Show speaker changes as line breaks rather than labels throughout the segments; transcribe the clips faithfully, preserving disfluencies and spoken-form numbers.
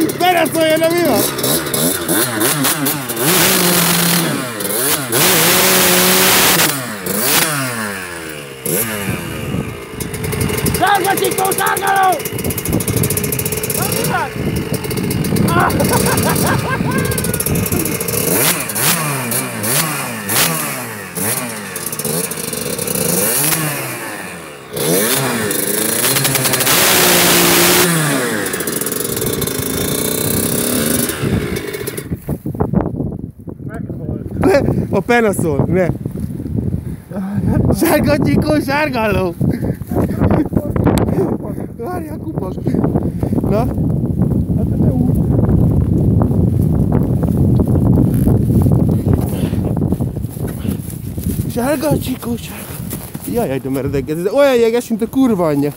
Beleszóljon, de mi van?
Sárga csikó, sárgaló!
A Panasol, ne! Sárga csikó, sárgáló! Várjál, kupak! Na? Hát te úgy! Sárga csikó, sárga! Jajjaj, de meredek, ez olyan jeges, mint a kurva anyja!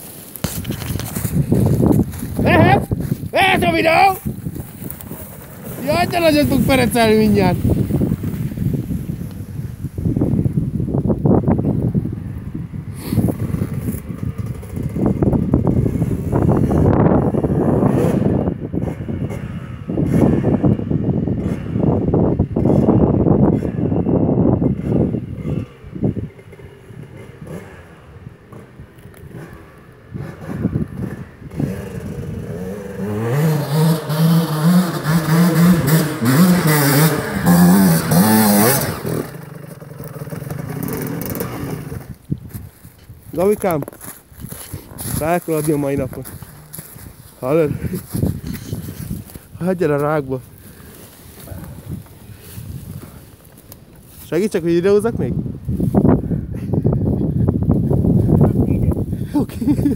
Lehet? Lehet a videó? Jaj, de nagyon tudok perecelni mindjárt! Gabikám, fel kell adni a mai napon. Hallod? Hagyjál a rákba. Segítsek, hogy videózzak még? Oké.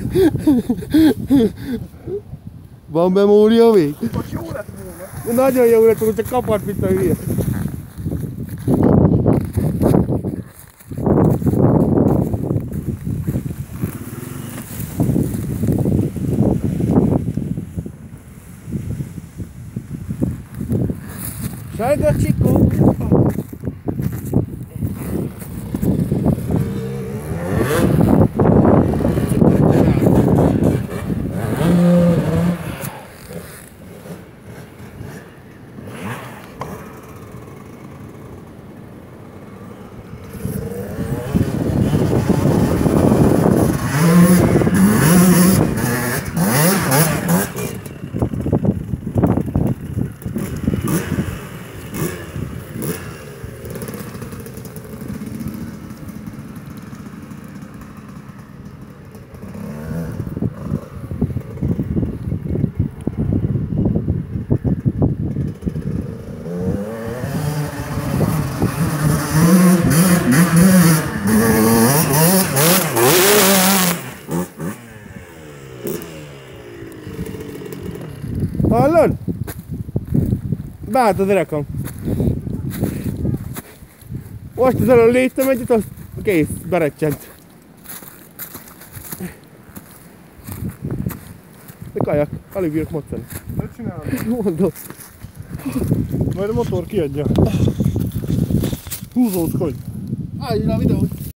Van memória még?
Most jó lett volna.
Nagyon jó lett volna, csak kapart, mint a hülye. Sárga csikó! Hallod? Beállt az erekam. Most az elől léptem egyet, az kész, berecsent. De kajak, alig bírok moccani.
Ne csinálom.
Mondom.
Majd a motor kiadja. Húzózkodj.
Állj le a videót.